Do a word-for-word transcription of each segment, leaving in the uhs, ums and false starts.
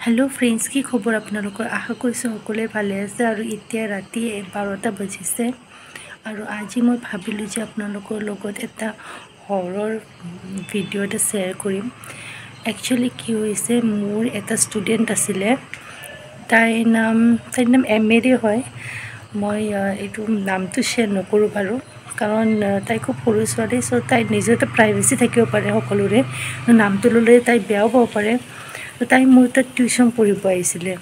Hello friends, की खबर आपनलोकर आशा करिছোঁ সকলোৱে ভালে আছে আৰু এতিয়া ৰাতি বাৰটা বাজিছে আৰু আজি মই ভাবিলোঁ যে আপোনালোকৰ লগত এটা হৰৰ ভিডিঅ' এটা শ্বেয়াৰ কৰিম। একচুৱেলি কি হৈছে, মোৰ এটা ষ্টুডেণ্ট আছিলে, তাইৰ নাম তাইৰ নাম এম এৰে হয়। মই এইটো নামটো শ্বেয়াৰ নকৰোঁ বাৰু, কাৰণ তাই খুব সৰু ছোৱালী, চ' তাইৰ নিজৰ এটা প্ৰাইভেচি থাকিব পাৰে সকলোৰে। নামটো ল'লে তাই বেয়াও পাব পাৰে। তাই মোৰ তাত টিউশ্যন পঢ়িব আহিছিলে।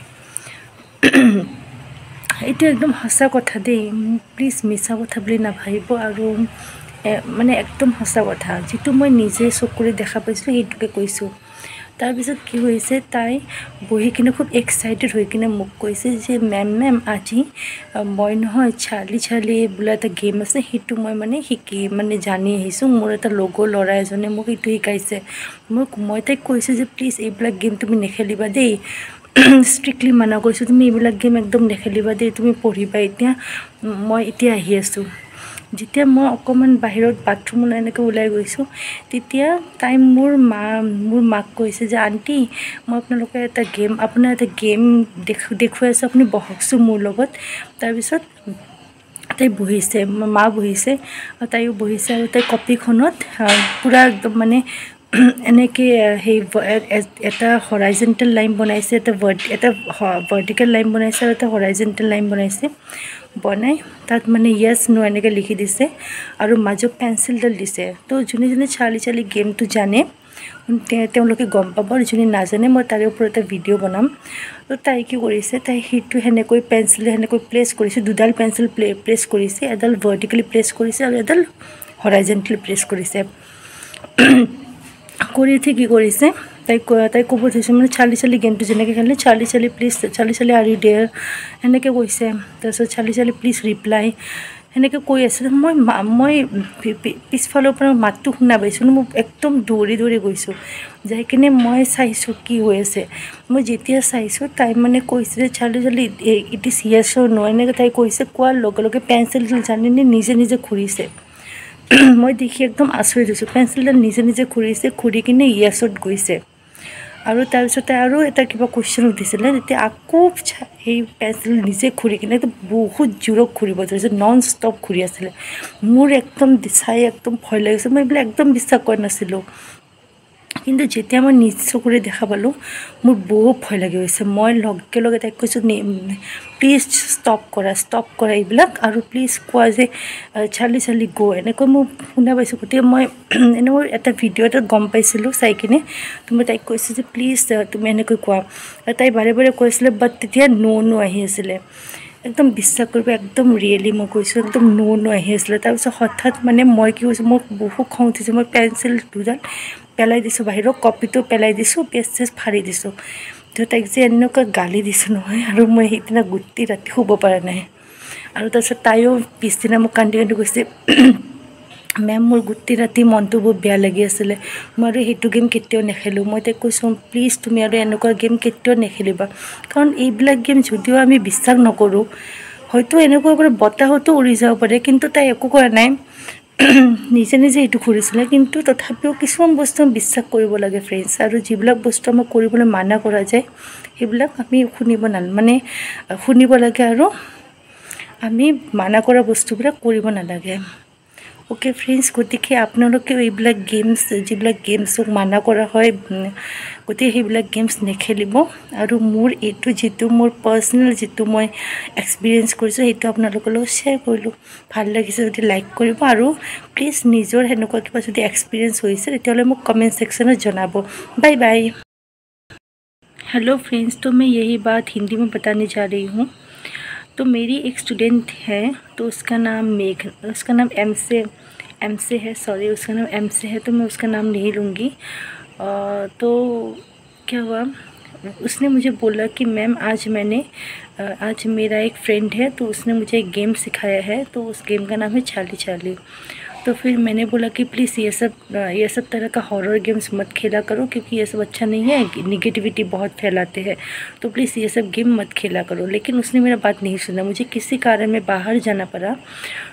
এইটো একদম সঁচা কথা দেই, প্লিজ মিছা কথা বুলি নাভাবিব। আৰু মানে একদম সঁচা কথা, যিটো মই নিজে চকুৰে দেখা পাইছোঁ সেইটোকে কৈছোঁ। তাৰপিছত কি হৈছে, তাই বহি কিনে খুব এক্সাইটেড হৈ কিনে মোক কৈছে যে মেম মেম আজি মই নহয় চাৰ্লি চাৰ্লি বোলা এটা গেম আছে, সেইটো মই মানে শিকি মানে জানি আহিছোঁ। মোৰ এটা লগৰ ল'ৰা এজনে মোক এইটো শিকাইছে। মোক মই তাইক কৈছোঁ যে প্লিজ এইবিলাক গেম তুমি নেখেলিবা দেই, ষ্ট্ৰিক্টলি মানা কৰিছোঁ, তুমি এইবিলাক গেম একদম নেখেলিবা দেই, তুমি পঢ়িবা। এতিয়া মই এতিয়া আহি আছোঁ। যেতিয়া মই অকণমান বাহিৰত বাথৰুমলৈ এনেকৈ ওলাই গৈছোঁ, তেতিয়া তাই মোৰ মা মোৰ মাক কৈছে যে আণ্টি, মই আপোনালোকে এটা গেম আপোনাৰ এটা গেম দেখু দেখুৱাই আছোঁ, আপুনি বহকচোন মোৰ লগত। তাৰপিছত তাই বহিছে, মা বহিছে, তাইও বহিছে, আৰু তাই কপিখনত পূৰা একদম মানে এনেকৈ সেই এটা হৰাইজেণ্টেল লাইন বনাইছে, এটা ভাৰ্ট এটা ভাৰ্টিকেল লাইন বনাইছে আৰু এটা হৰাইজেণ্টেল লাইন বনাইছে। বনাই তাত মানে য়েছ ন' এনেকৈ লিখি দিছে আৰু মাজত পেঞ্চিলডাল দিছে। তো যোনে যোনে চাৰ্লি চাৰ্লি গেমটো জানে তেওঁলোকে গম পাব, আৰু যোনে নাজানে মই তাৰে ওপৰত এটা ভিডিঅ' বনাম। তো তাই কি কৰিছে, তাই সেইটো সেনেকৈ পেঞ্চিল সেনেকৈ প্লেচ কৰিছে, দুডাল পেঞ্চিল প্লে প্লেচ কৰিছে, এডাল ভাৰ্টিকেলি প্লেচ কৰিছে আৰু এডাল হৰাইজেণ্টেলি প্লেচ কৰিছে। কৰি উঠি কি কৰিছে, তাই তাই ক'ব ধৰিছে মানে চাৰ্লি চাৰ্লি গেমটো যেনেকৈ খেলে, Charlie Charlie please Charlie Charlie are you there সেনেকৈ কৈছে। তাৰপিছত চাৰ্লি চাৰ্লি প্লিজ ৰিপ্লাই সেনেকৈ কৈ আছে। মই মই পিছফালৰ পৰা মাতটো শুনা পাইছোঁ, মই একদম দৌৰি দৌৰি গৈছোঁ, যাই কিনে মই চাইছোঁ কি হৈ আছে। মই যেতিয়া চাইছোঁ, তাই মানে কৈছে যে Charlie Charlie it is yes or no' এনেকৈ তাই কৈছে। কোৱাৰ লগে লগে পেঞ্চিলডাল জানিনে নিজে নিজে ঘূৰিছে। মই দেখি একদম আচৰিত হৈছোঁ, পেঞ্চিলডাল নিজে নিজে ঘূৰিছে, ঘূৰি কিনে য়েছত গৈছে। আৰু তাৰপিছতে আৰু এটা কিবা কুৱেশ্যন উঠিছিলে, তেতিয়া আকৌ সেই পেঞ্চিল নিজে ঘূৰি কিনে বহুত জোৰত ঘূৰিব ধৰিছে, নন ষ্টপ ঘূৰি আছিলে। মোৰ একদম চাই একদম ভয় লাগিছে, মই এইবিলাক একদম বিশ্বাস কৰা নাছিলোঁ। কিন্তু যেতিয়া মই নিজ চকুৰে দেখা পালোঁ, মোৰ বহুত ভয় লাগি গৈছে। মই লগে লগে তাইক কৈছোঁ প্লিজ ষ্টপ কৰা ষ্টপ কৰা এইবিলাক, আৰু প্লিজ কোৱা যে চাৰ্লি চাৰ্লি গ' এনেকৈ মই শুনা পাইছোঁ। গতিকে মই এনেকৈ এটা ভিডিঅ' এটাত গম পাইছিলোঁ চাই কিনে। তো মই তাইক কৈছোঁ যে প্লিজ তুমি এনেকৈ কোৱা, আৰু তাই বাৰে বাৰে কৈছিলে, বাট তেতিয়া ন' ন' আহি আছিলে। একদম বিশ্বাস কৰিব, একদম ৰিয়েলি মই কৈছোঁ, একদম ন' ন' আহি আছিলে। তাৰপিছত হঠাৎ মানে মই কি কৈছোঁ, মোৰ বহুত খং উঠিছে, মই পেঞ্চিল দুডাল পেলাই দিছোঁ বাহিৰত, কপিটো পেলাই দিছোঁ, পেজ চেজ ফাৰি দিছোঁ। তো তাইক যে এনেকুৱা গালি দিছোঁ নহয়, আৰু মই সেইদিনা গোটেই ৰাতি শুব পৰা নাই। আৰু তাৰপিছত তাইও পিছদিনা মোক কান্দি কান্দি কৈছে, মেম মোৰ গোটেই ৰাতি মনটো বহুত বেয়া লাগি আছিলে, মই আৰু সেইটো গেম কেতিয়াও নেখেলোঁ। মই তাইক কৈছোঁ প্লিজ তুমি আৰু এনেকুৱা গেম কেতিয়াও নেখেলিবা, কাৰণ এইবিলাক গেম যদিও আমি বিশ্বাস নকৰোঁ, হয়তো এনেকুৱা পৰা বতাহতো উৰি যাব পাৰে, কিন্তু তাই একো কৰা নাই, নিজে নিজে এইটো ঘূৰিছিলে। কিন্তু তথাপিও কিছুমান বস্তু বিশ্বাস কৰিব লাগে ফ্ৰেণ্ডছ, আৰু যিবিলাক বস্তু আমাক কৰিবলৈ মানা কৰা যায় সেইবিলাক আমি শুনিব নাল মানে শুনিব লাগে, আৰু আমি মানা কৰা বস্তুবিলাক কৰিব নালাগে। অ'কে ফ্ৰেণ্ডছ, গতিকে আপোনালোকেও এইবিলাক গেমছ যিবিলাক গেমছক মানা কৰা হয়, গতিকে সেইবিলাক গেমছ নেখেলিব। আৰু মোৰ এইটো যিটো মোৰ পাৰ্চনেল যিটো মই এক্সপিৰিয়েঞ্চ কৰিছোঁ, সেইটো আপোনালোকৰ লগত শ্বেয়াৰ কৰিলোঁ। ভাল লাগিছে যদি লাইক কৰিব, আৰু প্লিজ নিজৰ সেনেকুৱা কিবা যদি এক্সপিৰিয়েঞ্চ হৈছে তেতিয়াহ'লে মোক কমেণ্ট ছেক্শ্যনত জনাব। Bye bye. हेलो फ्रेंड्स, तो मैं यही बात हिंदी में बताने जा रही हूँ। तो मेरी एक स्टूडेंट है, तो उसका नाम मेघ उसका नाम एम से एम से है सॉरी उसका नाम एम से है, तो मैं उसका नाम नहीं लूँगी। तो क्या हुआ, उसने मुझे बोला कि मैम आज मैंने आज मेरा एक फ्रेंड है, तो उसने मुझे एक गेम सिखाया है, तो उस गेम का नाम है चार्ली चार्ली। तो फिर मैंने बोला कि प्लीज़ ये सब ये सब तरह का हॉरर गेम्स मत खेला करो, क्योंकि ये सब अच्छा नहीं है, निगेटिविटी बहुत फैलाते हैं, तो प्लीज़ ये सब गेम मत खेला करो। लेकिन उसने मेरा बात नहीं सुना, मुझे किसी कारण में बाहर जाना पड़ा।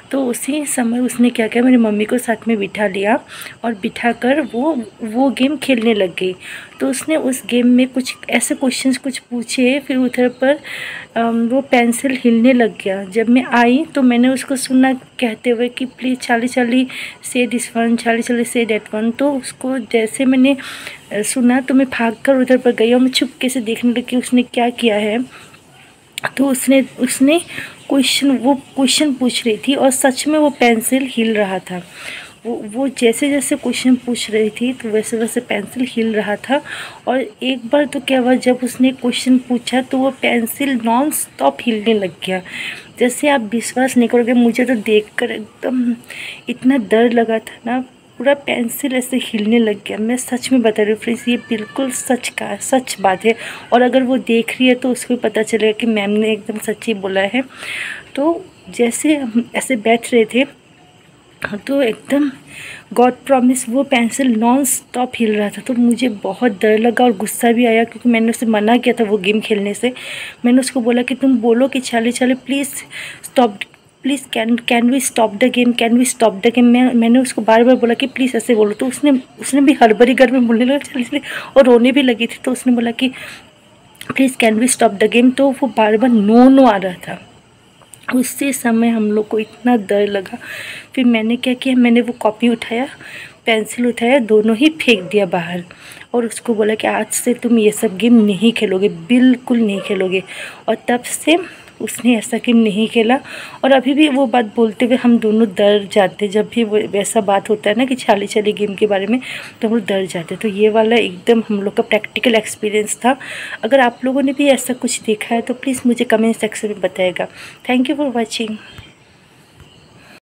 तो उसी समय उसने क्या किया, मेरी मम्मी को साथ में बिठा लिया और बिठाकर वो वो गेम खेलने लग गई। तो उसने उस गेम में कुछ ऐसे क्वेश्चंस कुछ पूछे, फिर उधर पर वो पेंसिल हिलने लग गया। जब मैं आई तो मैंने उसको सुना कहते हुए कि please Charlie Charlie say this one, Charlie Charlie say that one. तो उसको जैसे मैंने सुना तो मैं भागकर उधर पर गई और मैं चुपके से देखने लगी कि उसने क्या किया है। तो उसने उसने क्वेश्चन वो क्वेश्चन पूछ रही थी और सच में वो पेंसिल हिल रहा था। वो वो जैसे जैसे क्वेश्चन पूछ रही थी तो वैसे वैसे पेंसिल हिल रहा था। और एक बार तो क्या हुआ, जब उसने क्वेश्चन पूछा तो वो पेंसिल नॉन स्टॉप हिलने लग गया। जैसे आप विश्वास नहीं करोगे, मुझे तो देखकर एकदम इतना डर लगा था ना, पूरा पेंसिल ऐसे हिलने लग गया। मैं सच में बता रही हूँ फ्रेंड्स, ये बिल्कुल सच का सच बात है। और अगर वो देख रही है तो उसको पता चलेगा कि मैम ने एकदम सच्ची बोला है। तो जैसे हम ऐसे बैठ रहे थे तो एकदम गॉड प्रॉमिस वो पेंसिल नॉन स्टॉप हिल रहा था। तो मुझे बहुत डर लगा और गुस्सा भी आया, क्योंकि मैंने उसे मना किया था वो गेम खेलने से। मैंने उसको बोला कि तुम बोलो कि Charlie Charlie please stop, please can can we stop the game, can we stop the game. मैं मैंने उसको बार बार बोला कि प्लीज़ ऐसे बोलो। तो उसने उसने भी हड़बड़ी घर में बोलने लगा चार्ली चार्ली, और रोने भी लगी थी। तो उसने बोला कि please can we stop the game. तो वो बार बार नो नो आ रहा था। उसी समय हम लोग को इतना डर लगा। फिर मैंने क्या किया, मैंने वो कॉपी उठाया, पेंसिल उठाया, दोनों ही फेंक दिया बाहर। और उसको बोला कि आज से तुम ये सब गेम नहीं खेलोगे, बिल्कुल नहीं खेलोगे। और तब से उसने ऐसा गेम नहीं खेला। और अभी भी वो बात बोलते हुए हम दोनों डर जाते, जब भी वो वैसा बात होता है ना कि चार्ली चार्ली गेम के बारे में, तो हम लोग डर जाते। तो ये वाला एकदम हम लोग का प्रैक्टिकल एक्सपीरियंस था। अगर आप लोगों ने भी ऐसा कुछ देखा है तो प्लीज़ मुझे कमेंट सेक्शन में बताइएगा। Thank you for watching.